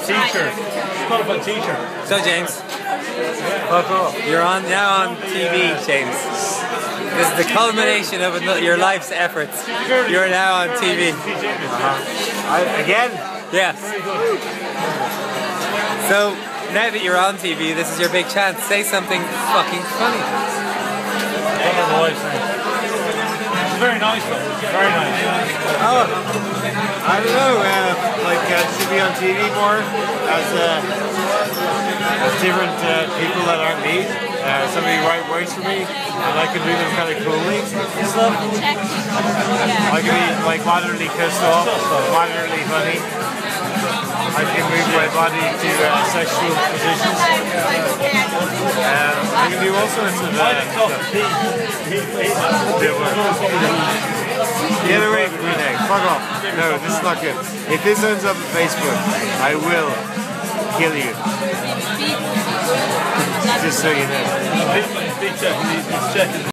T-shirt. Qualified T-shirt. So James, Fuck off. you're now on TV, James. This is the culmination of your life's efforts. You're now on TV. Again? Yes. So now that you're on TV, this is your big chance. Say something fucking funny. One of the wife's name. It's very nice though. Very nice. Oh, I don't know. To be on TV more as different people that aren't me. Somebody write words for me, and I can do them kind of coolly and stuff. I can be like moderately pissed off, moderately funny. I can move my body to sexual positions. I can do all sorts of stuff. Get away from me now. Fuck off. No, this is not good. If this ends up on Facebook, I will kill you. Just so you know. Big check.